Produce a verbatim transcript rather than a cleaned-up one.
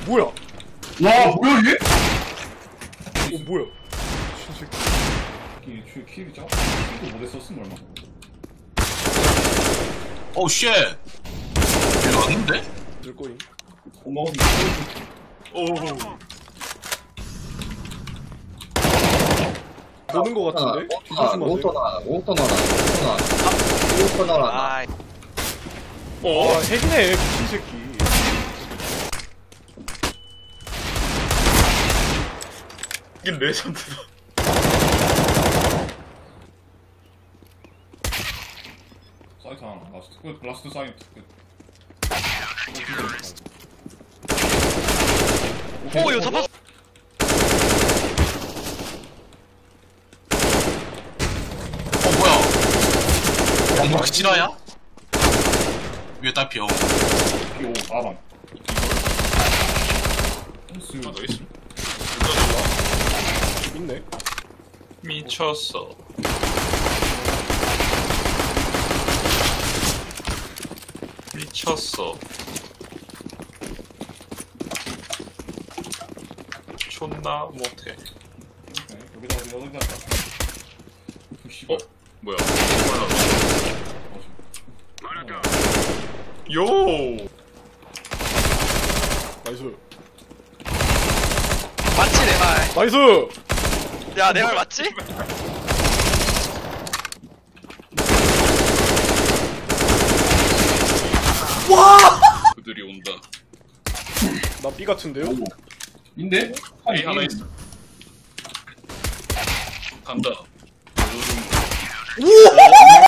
뭐야? 와 뭐야 얘? 어 뭐야? 이 큐, 킬이 짜? 킬도 못했었음 얼마? 오우 쉣! 얘 왔는데? 늘 거임. 고마워. 오우 보는 거 같은데? 오토나 오토나 오토나 오토나 오토나 아이. 어, 아, 핵이네, 미친 새끼. 이게 레전드다. 사이트 하나. 라스트 끝. 라스트 사이트 끝. 오 이거 잡았어. 어 뭐야? 양복 실화야? 위에 딸피 어. 오 사방. 하나 더 있음. 있네. 미쳤어. 미쳤어. 존나 못해. 여기다 여기다 여기다. 어? 뭐야? 요! 나이스. 맞지 내 말. 나이스! 야 내 말 맞지? 그들이 온다. 나 B 같은데요? 인데? A 하나 있어. 간다.